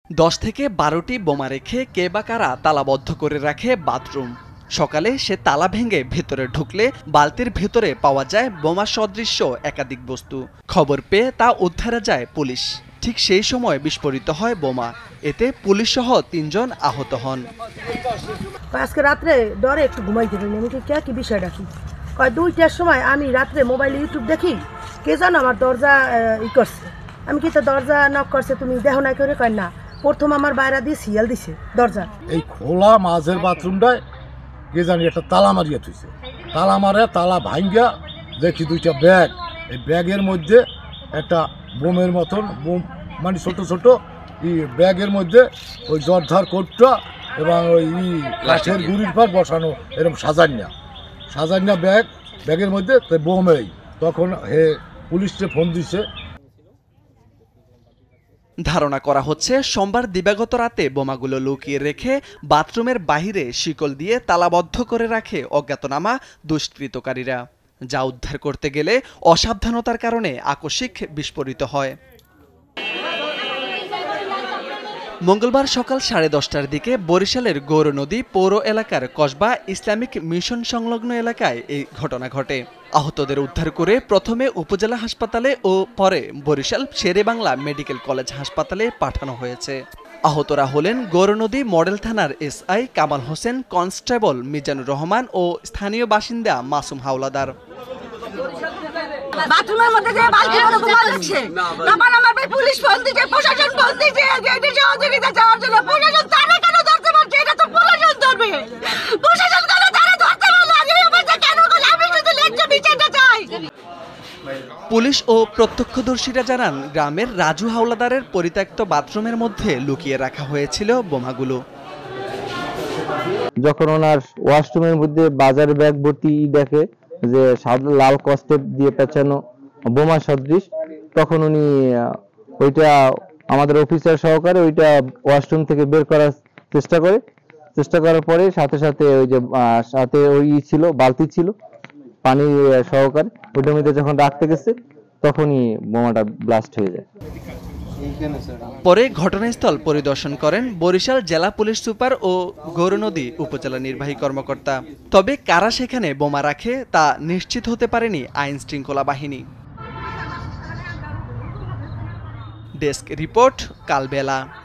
10 থেকে 12টি বোমা রেখে কে বা কারা তালাবদ্ধ করে রাখে বাথরুম। সকালে সে তালা ভেঙে ভেতরে ঢুকলে বালতির ভেতরে পাওয়া যায় বোমা সদৃশ্য একাধিক বস্তু। খবর পেয়ে তা উদ্ধারে যায় পুলিশ। ঠিক সেই সময় বিস্ফোরিত হয় বোমা। এতে পুলিশ সহ 3 জন আহত হন। আজকে রাত্রে ডরে একটু ঘুমাইতে পারিনি। আমি কি বিষয়টা কি কয় 2টার সময় আমি রাত্রে মোবাইলে ইউটিউব দেখি, কে জানো আমার দরজা করছে। আমি কি তো দরজা নক করছে, তুমি দেখো নাই করে? কয় না, প্রথম আমার বাইরা দিয়ে সিয়াল দিছে দরজা। এই খোলা মাঝের বাথরুমটায় কে জানি একটা তালা মারিয়া থুইছে। তালা মারে তালা ভাঙ্গা দেখি 2টা ব্যাগ। এই ব্যাগের মধ্যে একটা বোমের মতন বোম, মানে ছোট ছোট ব্যাগের মধ্যে ওই জর্ধার কোটটা এবং ওই কাঠের গুড়ির পর বসানো এরকম সাজান্যা ব্যাগের মধ্যে বোমেই। তখন পুলিশকে ফোন দিছে। ধারণা করা হচ্ছে সোমবার দিবাগত রাতে বোমাগুলো লুকিয়ে রেখে বাথরুমের বাহিরে শিকল দিয়ে তালাবদ্ধ করে রাখে অজ্ঞাতনামা দুষ্কৃতকারীরা, যা উদ্ধার করতে গেলে অসাবধানতার কারণে আকস্মিক বিস্ফোরিত হয়। মঙ্গলবার সকাল 10:30টার দিকে বরিশালের গৌরনদী পৌর এলাকার কসবা ইসলামিক মিশন সংলগ্ন এলাকায় এই ঘটনা ঘটে। আহতদের উদ্ধার করে প্রথমে উপজেলা হাসপাতালে ও পরে বরিশাল শেরেবাংলা মেডিকেল কলেজ হাসপাতালে পাঠানো হয়েছে। আহতরা হলেন গৌরনদী মডেল থানার এসআই কামাল হোসেন, কনস্টেবল মিজানুর রহমান ও স্থানীয় বাসিন্দা মাসুম হাওলাদার। বাথরুমের মধ্যে যে বালতি করে বোমা দিচ্ছে, তখন আমার পুলিশ ফোন দিচ্ছে, প্রশাসন ফোন দিচ্ছে যে এটা সহযোগিতা চাওয়ার জন্য। প্রশাসন তারা কেন ধরতে পারছে? এটা তো প্রশাসন ধরবে। প্রশাসন কেন তারা ধরতে পারলো? কেন? আমি শুধু ন্যায্য বিচারটা চাই। পুলিশ ও প্রত্যক্ষদর্শীরা জানান, গ্রামের রাজু হাওলাদারের পরিত্যক্ত বাথরুমের মধ্যে লুকিয়ে রাখা হয়েছিল বোমাগুলো। যখন ওনার ওয়াশরুমের মধ্যে বাজার ব্যাগ ভর্তি দেখে যে লাল কস্টেপ দিয়ে পেঁচানো বোমা সদৃশ, তখন উনি ওইটা আমাদের অফিসার সহকারে ওইটা ওয়াশরুম থেকে বের করার চেষ্টা করার পরে সাথে সাথে ওই যে সাথে ওই ছিল বালতি ছিল পানি সহকারে, ওইটার মধ্যে যখন রাখতে গেছে তখনই বোমাটা ব্লাস্ট হয়ে যায়। পরে ঘটনাস্থল পরিদর্শন করেন বরিশাল জেলা পুলিশ সুপার ও গৌরনদী উপজেলা নির্বাহী কর্মকর্তা। তবে কারা সেখানে বোমা রাখে তা নিশ্চিত হতে পারেনি আইন শৃঙ্খলা বাহিনী। ডেস্ক রিপোর্ট, কালবেলা।